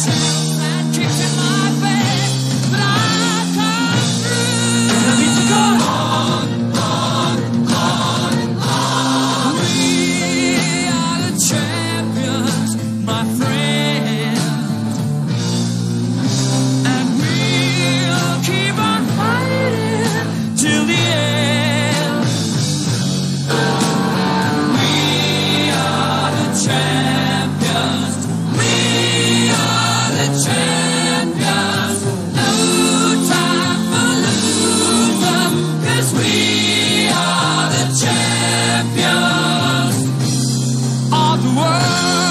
myself and kicking my bed, but I come through. And I need to go on, on. We are the champions, my friend, and we'll keep on fighting till the end. We are the champions. We are the champions. No time for losing, 'cause we are the champions of the world.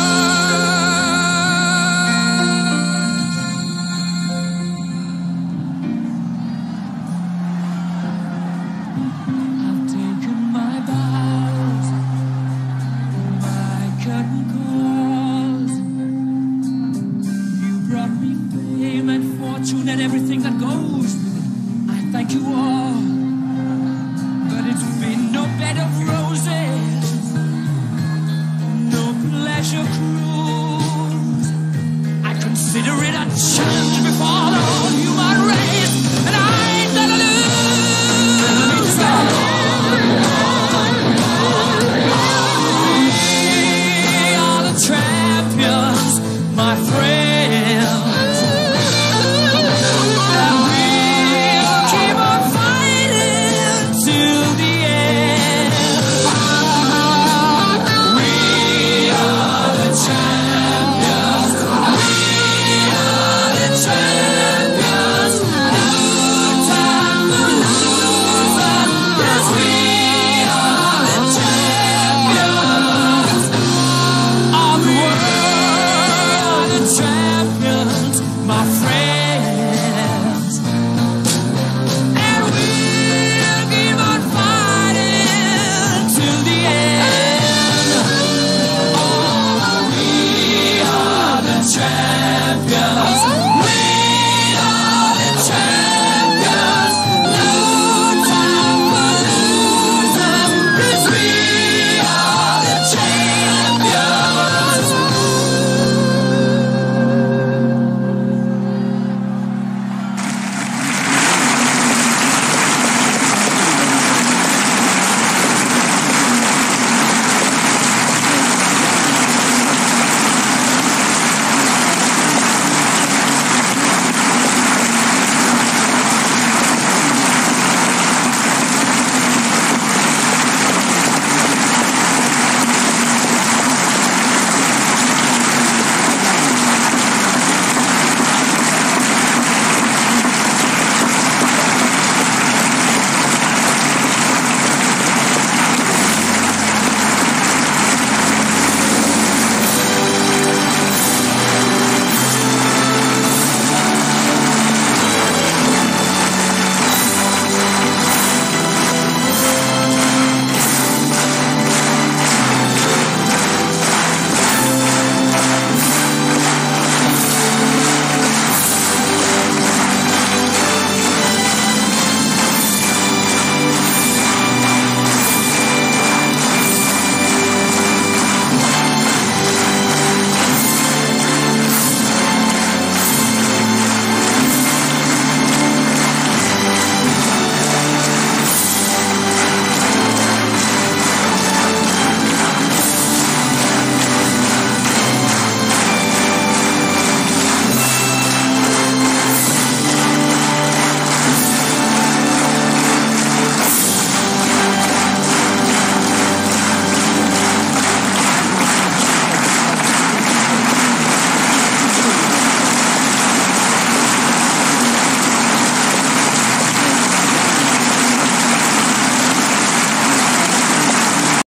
I've taken my bows, my curtain calls. You brought me fame and fortune and everything that goes. I thank you all, but it's been no bed of roses, no pleasure cruise. I consider it a challenge.